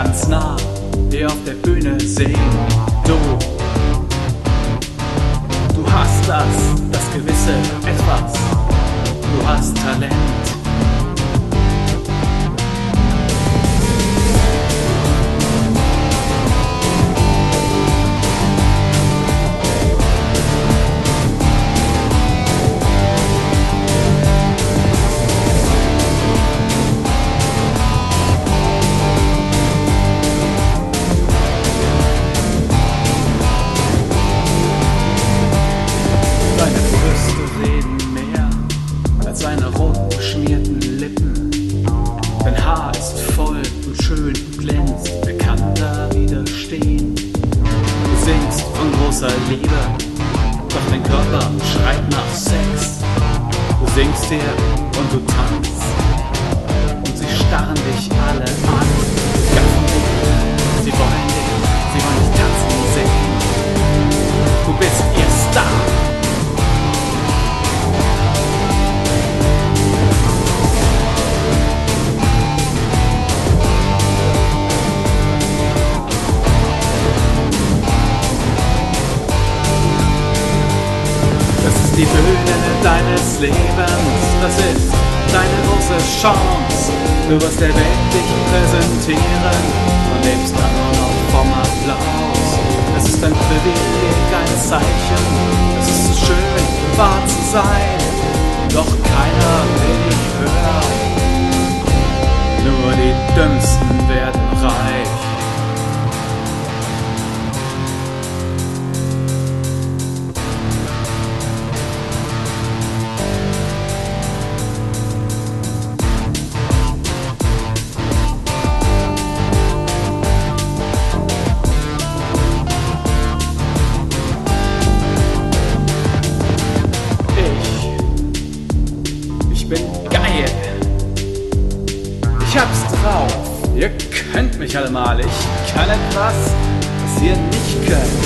ganz nah hier auf der Bühne sehen. Du hast das gewisse Etwas. Du hast Talent. Seine rot beschmierten Lippen. Dein Haar ist voll und schön und glänzt, wer kann da widerstehen? Du singst von großer Liebe, doch dein Körper schreit nach Sex. Du singst hier und du tanzt und sie starren dich alle an. Sie gaffen dich, sie wollen dich tanzen sehen. Du bist ihr Star. Die Bühne deines Lebens, das ist deine große Chance. Du wirst der Welt dich präsentieren und lebst dann nur noch vom Applaus. Es ist ein Privileg, ein Zeichen, es ist so schön, wahr zu sein, doch keiner will dich hören. Nur die Dümmsten werden reich. Ich bin geil. Ich hab's drauf. Ihr könnt mich alle mal. Ich kann etwas, was ihr nicht könnt.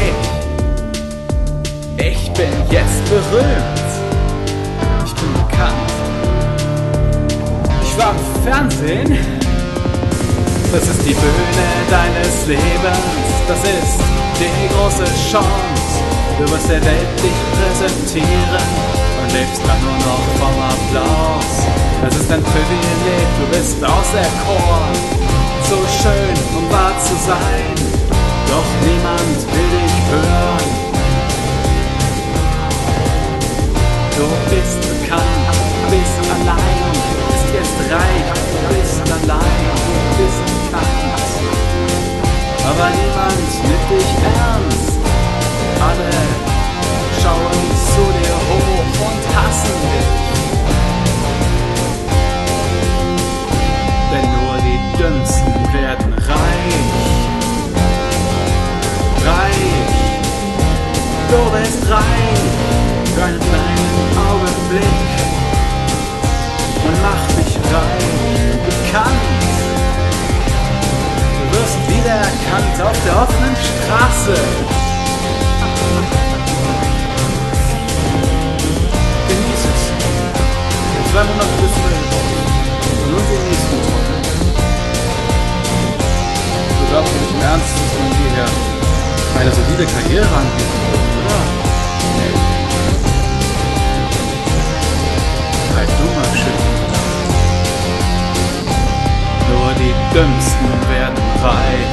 Ich bin jetzt berühmt. Ich bin bekannt. Ich war im Fernsehen. Das ist die Bühne deines Lebens. Das ist die große Chance. Du wirst der Welt dich präsentieren und lebst dann nur noch vom Applaus. Es ist ein Privileg, du bist auserkoren, so schön, um wahr zu sein, doch niemand will dich hören. Du bist bekannt, bist allein, bist jetzt reich, bist allein, bist bekannt, aber niemand nimmt dich ernst. Alle schauen zu dir hoch und hassen dich. Denn nur die Dümmsten werden reich. Reich. Du bist reich für einen kleinen Augenblick und macht dich reich, bekannt. Du wirst wiedererkannt auf der offenen Straße. Genieß es. In 2 Monaten bist du und nun den nächsten Tag. Du glaubst nicht im Ernst, dass man dir hier eine solide Karriere anbieten wird, oder? Nee. Halt du mal schön. Nur die Dümmsten werden reich.